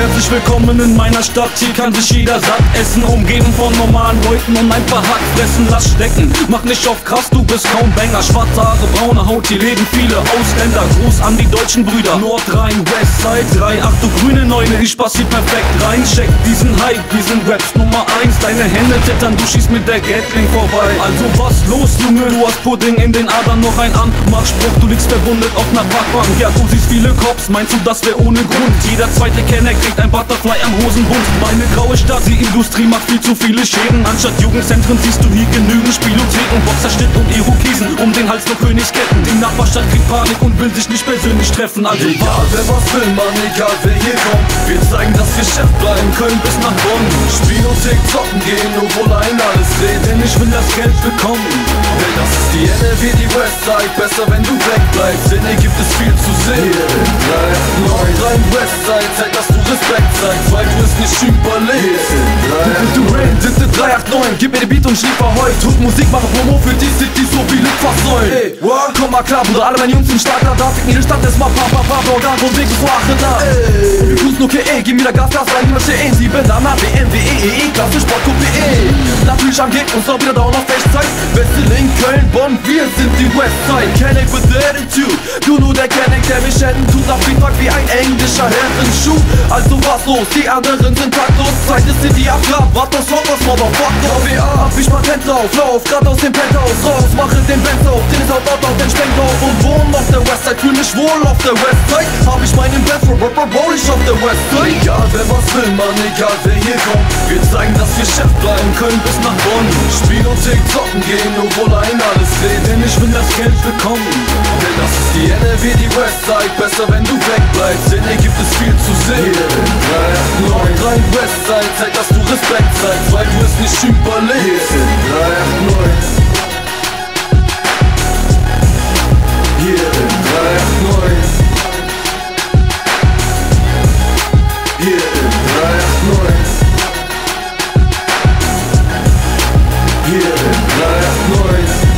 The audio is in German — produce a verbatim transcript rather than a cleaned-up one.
Herzlich willkommen in meiner Stadt, hier kann sich jeder satt essen. Umgeben von normalen Leuten und ein paar Hackfressen, lass stecken. Mach nicht auf krass, du bist kaum Banger. Schwarze Haare, braune Haut, hier leben viele Ausländer. Gruß an die deutschen Brüder, Nordrhein, Westside drei. Ach du grüne Neune, ich pass hier perfekt rein. Check diesen Hype, diesen Raps Nummer eins. Deine Hände zittern, du schießt mit der Gatling vorbei. Also was los, Junge, du hast Pudding in den Adern, noch ein Anmachspruch. Du liegst verwundet auf ner Parkbank. Ja, du siehst viele Cops, meinst du, das wär ohne Grund? Jeder zweite Kenner kriegt ein Butterfly am Hosenbund. Meine graue Stadt, die Industrie macht viel zu viele Schäden. Anstatt Jugendzentren siehst du hier genügend Spielotheken, Boxerschnitt und Irokesen um den Hals nur Königsketten. Die Nachbarstadt kriegt Panik und will sich nicht persönlich treffen. Also egal wer was will, Mann, egal wer hier kommt, wir zeigen, dass wir Chef bleiben können bis nach Bonn. Spielothek zocken gehen, obwohl ein alles dreht, denn ich will das Geld bekommen. Denn das ist die N R W, die Westside, besser wenn du wegbleibst, denn hier gibt es viel zu sehen. Nordrhein Westside, zeig, dass du Respekt zeigst, weil du es nicht überlebst. Du Rain, Ditte drei acht neun, gib mir den Beat und ich liefer heut. Tut Musik, mache Promo für die City, so wie Litfaßsäulen. Ey, what? Komm mal klar, Bruder, alle meine Jungs sind stark da, da ficken ihre Stadt erstmal pa pa pa, Organ und Weg bis Aachener. Und wir cruisen okay, ey, gib mir da Gas, Gas rein, niemand stehen, sieben, Dana, B M W, E, E, E, Klasse, Sport, Kuppe, E. Natürlich am Gig und so wieder down auf Echtzeit. Wesseling, Köln, Bonn, wir sind die Westside. Kenneck with the attitude, du nur der Kenneck, der mich hätten, tut nach Feedback wie ein englischer Herrenschuh. Also was los, die anderen sind taktlos, Zeit ist City abgrad, wart das Hot, was Motherfucker. V W A, hab ich Patent drauf, lauf grad aus dem Penthouse raus, mache den Benz auf, den ist out, out, out, den Spenk auf und wohn auf der Westside, fühl mich wohl auf der Westside. Hab ich meinen Best, roll ich auf der Westside. Egal wer was will, Mann, egal wer hier kommt, wir zeigen, dass wir Chef bleiben können bis nach Bonn. Spielothek zocken gehen, obwohl ein alles dreht, denn ich will das Geld bekommen. Denn das ist die N R W, die Westside, besser wenn du wegbleibst, denn hier gibt es viel zu sehen. Nordrhein Westside, zeig, dass du Respekt zeigst, weil du es nicht überlebst. drei acht neun Hier in drei acht neun Hier in drei acht neun Hier in drei acht neun